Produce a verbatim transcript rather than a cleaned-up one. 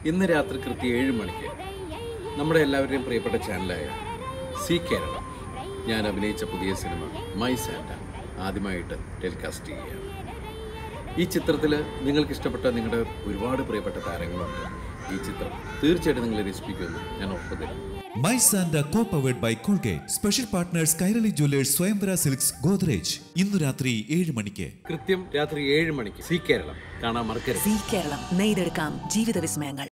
ഇന്ന് രാത്രി കൃത്യം ഏഴ് മണിക്ക് നമ്മുടെ എല്ലാവരുടെയും പ്രിയപ്പെട്ട ചാനലായ സി കേരളം ഞാൻ അഭിനയിച്ച പുതിയ സിനിമ മൈ സാന്റ ആദ്യമായിട്ട് ടെലികാസ്റ്റ് ചെയ്യുകയാണ്. ഈ ചിത്രത്തിൽ നിങ്ങൾക്ക് ഇഷ്ടപ്പെട്ട നിങ്ങളുടെ ഒരുപാട് പ്രിയപ്പെട്ട താരങ്ങളുണ്ട്. ഈ ചിത്രം തീർച്ചയായിട്ടും നിങ്ങളെ രസിപ്പിക്കുമെന്ന് ഞാൻ ഉറപ്പ് തരും. My Santa co-powered by Colgate. Special partners Kairali jewellers, Swayamvara silks, Godrej. ഇന്നു രാത്രി ഏഴ് മണിക്ക്. കൃത്യം രാത്രി ഏഴ് മണിക്ക് സി കേരളം കാണാൻ മറക്കരുത്. സി കേരളം നെയ്തെടുക്കാം ജീവിത വിസ്മയങ്ങൾ.